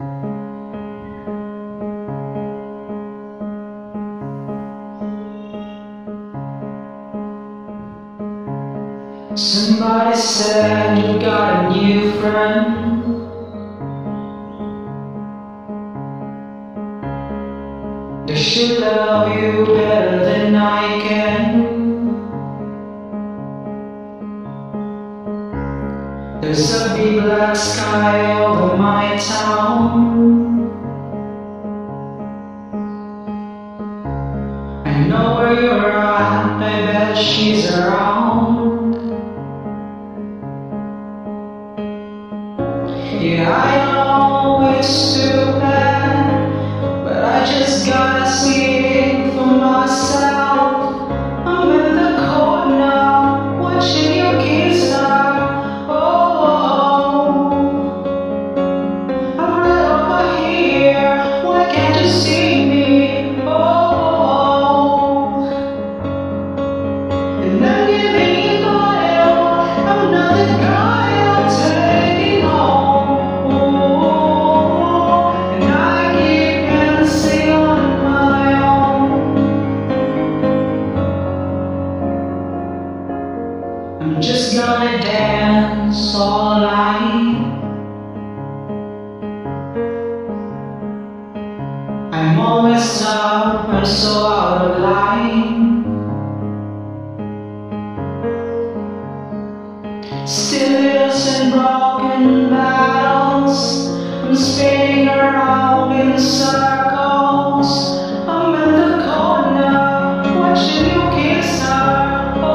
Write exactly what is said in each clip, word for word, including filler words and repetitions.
Somebody said you got a new friend. They should love you better than I can. There's a big black sky over my town. I know where you're at, I bet she's around. Yeah, I know it's too bad, but I just gotta see it for myself. I'm in the cold now, watching your kids now. Oh, I'm right over here, why can't you see me? Oh, and I'm giving you loyal, I'm not the guy I'm taking home. I'm just gonna dance all night. I'm always up and so out of line. Still and broken battles, I'm spinning around in circles. I'm in the corner, watching you kiss her.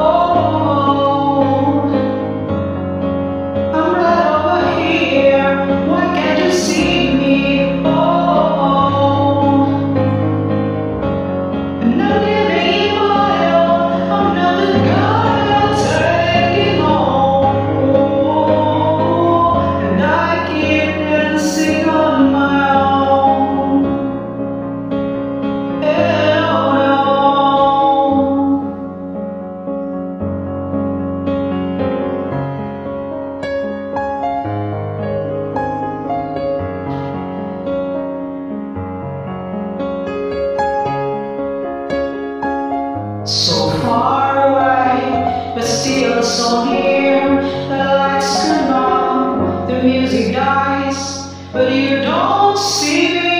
So far away, but still so near. The lights come on, the music dies, but you don't see me.